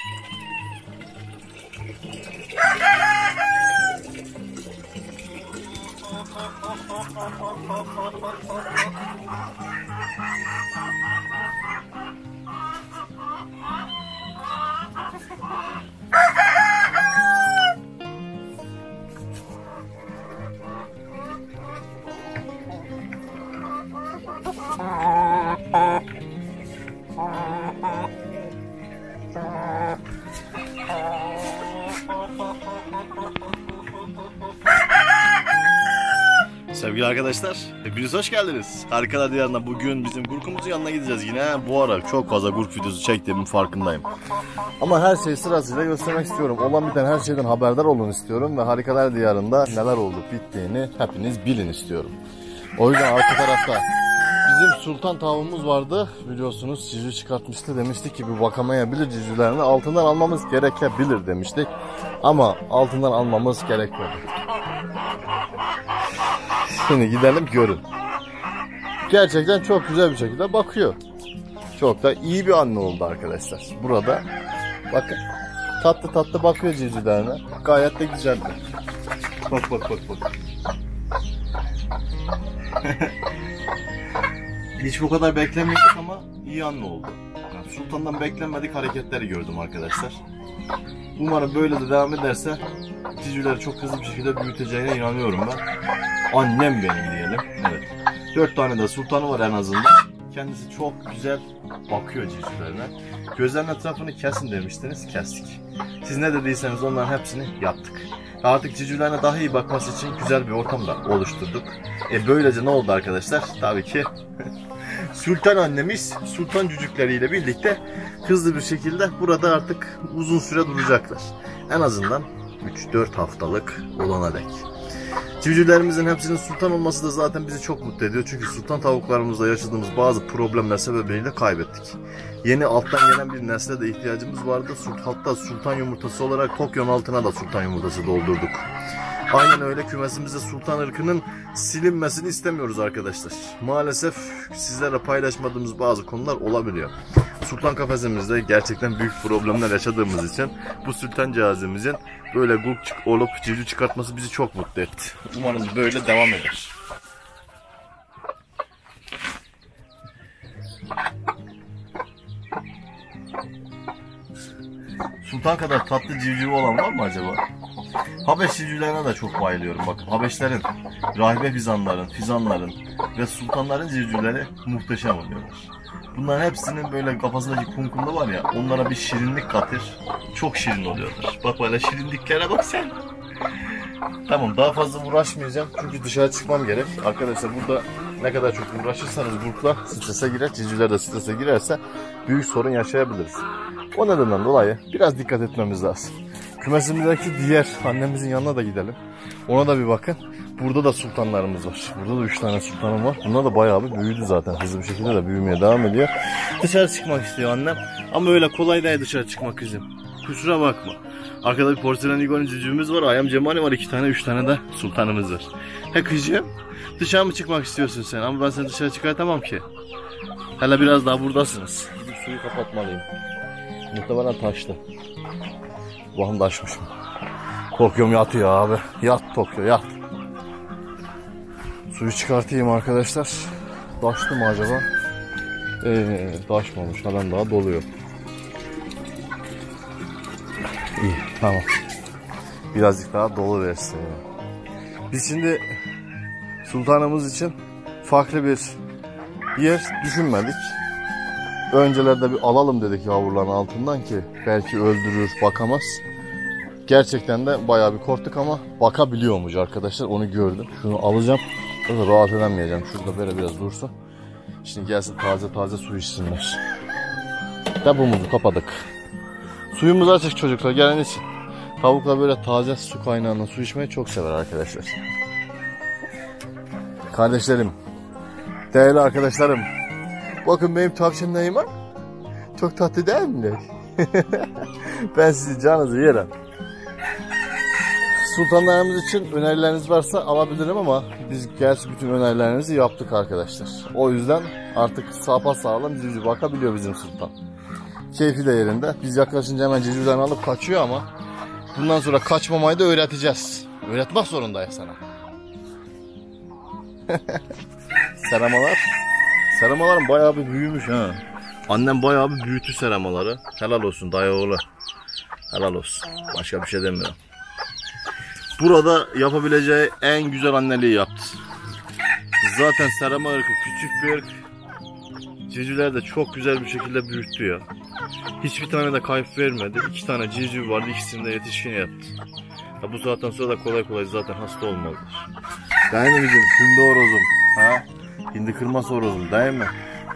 Sevgili arkadaşlar, hepiniz hoş geldiniz. Harikalar Diyarı'na bugün bizim gurkumuzun yanına gideceğiz yine. Bu ara çok fazla gurk videosu çektiğimin farkındayım. Ama her şeyi sırasıyla göstermek istiyorum. Olan biten her şeyden haberdar olun istiyorum. Ve Harikalar Diyarı'nda neler olup bittiğini hepiniz bilin istiyorum. O yüzden arka tarafta bizim sultan tavuğumuz vardı. Biliyorsunuz civciv çıkartmıştı. Demiştik ki bir bakamayabilir civcivlerini altından almamız gerekebilir demiştik. Ama altından almamız gerekmedi. Şimdi gidelim görün. Gerçekten çok güzel bir şekilde bakıyor. Çok da iyi bir anne oldu arkadaşlar. Burada bakın tatlı tatlı bakıyor civcivlerine. Gayet de güzel. Bak. Hiç bu kadar beklemiyorduk ama iyi anne oldu. Yani sultandan beklenmedik hareketleri gördüm arkadaşlar. Umarım böyle de devam ederse civcivleri çok hızlı bir şekilde büyüteceğine inanıyorum ben. Annem benim diyelim. Evet. 4 tane de sultanı var en azından. Kendisi çok güzel bakıyor civcivlerine. Gözlerinin etrafını kesin demiştiniz. Kestik. Siz ne dediyseniz onların hepsini yaptık. Artık civcivlerine daha iyi bakması için güzel bir ortam da oluşturduk. Böylece ne oldu arkadaşlar? Tabii ki sultan annemiz sultan cücükleriyle birlikte hızlı bir şekilde burada artık uzun süre duracaklar. En azından 3-4 haftalık olana dek. Civcivlerimizin hepsinin sultan olması da zaten bizi çok mutlu ediyor. Çünkü sultan tavuklarımızla yaşadığımız bazı problemler sebebiyle kaybettik. Yeni alttan gelen bir nesle de ihtiyacımız vardı. Hatta sultan yumurtası olarak Tokyo'nun altına da sultan yumurtası doldurduk. Aynen öyle, kümesimizde sultan ırkının silinmesini istemiyoruz arkadaşlar. Maalesef sizlerle paylaşmadığımız bazı konular olabiliyor. Sultan kafesimizde gerçekten büyük problemler yaşadığımız için bu sultan cihazimizin böyle gurk olup civciv çıkartması bizi çok mutlu etti. Umarım böyle devam eder. Sultan kadar tatlı civcivi olan var mı acaba? Habeş civcivlerine de çok bayılıyorum. Bakın Habeşlerin, rahibe fizanların ve sultanların civcivleri muhteşem oluyorlar. Bunların hepsinin böyle kafasındaki kumkumda var ya, onlara bir şirinlik katır. Çok şirin oluyorlar. Bak böyle şirinliklere bak sen. Tamam, daha fazla uğraşmayacağım çünkü dışarı çıkmam gerek. Arkadaşlar burada ne kadar çok uğraşırsanız gurkla strese girer, civcivler de strese girerse büyük sorun yaşayabiliriz. O nedenden dolayı biraz dikkat etmemiz lazım. Kümesimizdeki diğer annemizin yanına da gidelim. Ona da bir bakın. Burada da sultanlarımız var. Burada da 3 tane sultanım var. Bunlar da bayağı bir büyüdü zaten. Hızlı bir şekilde de büyümeye devam ediyor. Dışarı çıkmak istiyor annem. Ama öyle kolay değil dışarı çıkmak kızım. Kusura bakma. Arkada bir porselen Igor'un cücüğümüz var. Ayam Cemali var. 2 tane 3 tane de sultanımız var. He kızım, dışarı mı çıkmak istiyorsun sen? Ama ben seni dışarı çıkartamam ki. Hele biraz daha buradasınız. Gidip suyu kapatmalıyım. Muhtemelen taştı. Bakın taşmış mı? Korkuyorum, yatıyor abi. Yat Tokyo, yat. Suyu çıkartayım arkadaşlar. Taştı mı acaba? Taşmamış. Halen daha doluyor. İyi, tamam. Birazcık daha dolu versin. Biz şimdi sultanımız için farklı bir yer düşünmedik. Öncelerde bir alalım dedik yavruların altından ki belki öldürür, bakamaz. Gerçekten de bayağı bir korktuk ama bakabiliyormuş arkadaşlar, onu gördüm. Şunu alacağım. Burada rahat edemeyeceğim. Şurada böyle biraz dursun. Şimdi gelsin taze su içsinler. Tabumuzu kapadık. Suyumuz açık çocuklar, gelen için. Tavuklar böyle taze su kaynağından su içmeyi çok sever arkadaşlar. Kardeşlerim, değerli arkadaşlarım. Bakın benim tavşan Neyman. Çok tatlı değil mi? Ben sizi canınızı yerim. Sultanlarımız için önerileriniz varsa alabilirim ama biz gerçi bütün önerilerinizi yaptık arkadaşlar. O yüzden artık sapasağlam civciv bakabiliyor bizim sultan. Keyfi de yerinde. Biz yaklaşınca hemen civcivlerini alıp kaçıyor ama bundan sonra kaçmamayı da öğreteceğiz. Öğretmek zorundayız sana. Seramalar. Seramalarım bayağı bir büyümüş ha. Annem bayağı bir büyüttü seramaları. Helal olsun dayı oğlu. Helal olsun. Başka bir şey demiyorum. Burada yapabileceği en güzel anneliği yaptı. Zaten serama ırkı küçük bir ırk. Civcivler de çok güzel bir şekilde büyüttü ya. Hiçbir tane de kayıp vermedi. 2 tane civciv vardı, ikisini de yetişkin yaptı. Ya bu saatten sonra da kolay kolay zaten hasta olmazlar. Değil mi bizim hindi horozum? Ha? Hindi kırması horozum değil mi?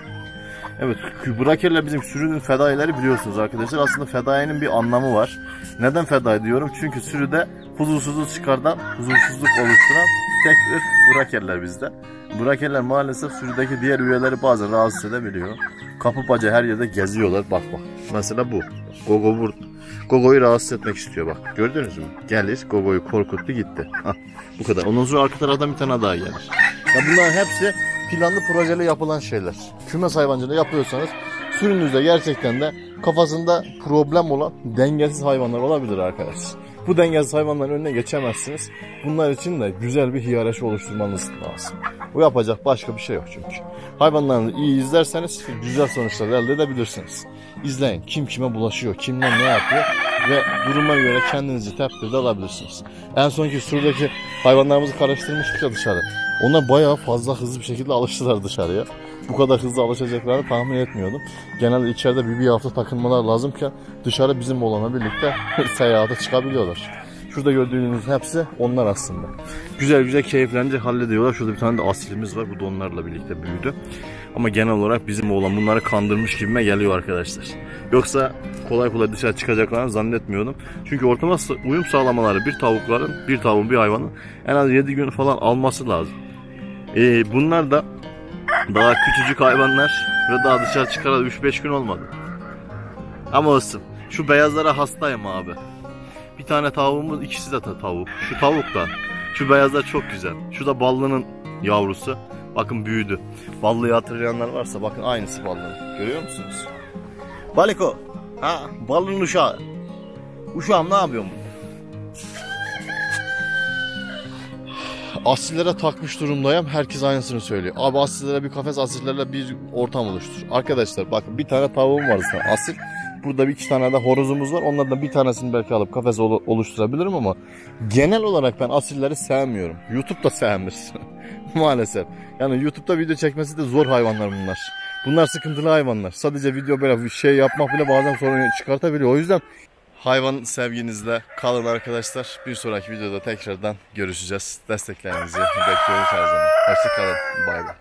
Evet, brakerler bizim sürünün fedaileri biliyorsunuz arkadaşlar. Aslında fedainin bir anlamı var. Neden fedai diyorum? Çünkü sürüde huzursuzluk çıkardan, huzursuzluk oluşturan tek ırk brakerler bizde. Brakerler maalesef sürüdeki diğer üyeleri bazen rahatsız edebiliyor. Kapı bacağı her yerde geziyorlar. Bak bak. Mesela bu. Gogo burada. Gogo'yu rahatsız etmek istiyor bak. Gördünüz mü? Gelir, Gogo'yu korkuttu gitti. Hah, bu kadar. Ondan sonra arka taraftan bir tane daha gelir. Ya bunların hepsi planlı projeli yapılan şeyler. Kümes hayvancılığı yapıyorsanız sürünüzde gerçekten de kafasında problem olan dengesiz hayvanlar olabilir arkadaşlar. Bu dengesiz hayvanların önüne geçemezsiniz. Bunlar için de güzel bir hiyerarşi oluşturmanız lazım. Bu yapacak başka bir şey yok çünkü. Hayvanlarınızı iyi izlerseniz güzel sonuçlar elde edebilirsiniz. İzleyin kim kime bulaşıyor, kimler ne yapıyor ve duruma göre kendinizi tedbirde alabilirsiniz. En sonki sürüdeki hayvanlarımızı karıştırmıştık ya dışarı. Onlar bayağı fazla hızlı bir şekilde alıştılar dışarıya. Bu kadar hızlı alışacaklarını tahmin etmiyordum. Genelde içeride bir hafta takılmalar lazımken dışarı bizim olanla birlikte seyahate çıkabiliyorlar. Şurada gördüğünüz hepsi onlar aslında. Güzel güzel keyiflenince hallediyorlar. Şurada bir tane de asilimiz var. Bu da onlarla birlikte büyüdü. Ama genel olarak bizim oğlan bunları kandırmış gibime geliyor arkadaşlar. Yoksa kolay kolay dışarı çıkacaklarını zannetmiyordum. Çünkü ortama uyum sağlamaları bir tavuğun bir hayvanın en az 7 gün falan alması lazım. Bunlar da daha küçücük hayvanlar ve daha dışarı çıkalı 3-5 gün olmadı. Ama olsun. Şu beyazlara hastayım abi. Bir tane tavuğumuz, ikisi de tavuk. Şu tavuk da. Şu beyazlar çok güzel. Şu da ballının yavrusu. Bakın büyüdü. Ballıyı hatırlayanlar varsa bakın aynısı ballının. Görüyor musunuz? Baliko. Ha, ballının uşağı. Uşağım ne yapıyorsun? Asillere takmış durumdayım. Herkes aynısını söylüyor. Abi asillere bir kafes, asillerle bir ortam oluştur. Arkadaşlar bakın bir tane tavuğum var zaten asil. Burada bir iki tane de horozumuz var. Onlardan bir tanesini belki alıp kafes oluşturabilirim ama genel olarak ben asilleri sevmiyorum. YouTube da sevmir. Maalesef. Yani YouTube'da video çekmesi de zor hayvanlar bunlar. Bunlar sıkıntılı hayvanlar. Sadece video böyle bir şey yapmak bile bazen sorun çıkartabiliyor. O yüzden hayvan sevginizle kalın arkadaşlar. Bir sonraki videoda tekrardan görüşeceğiz. Desteklerinizi bekliyoruz her zaman. Hoşça kalın. Bay bay.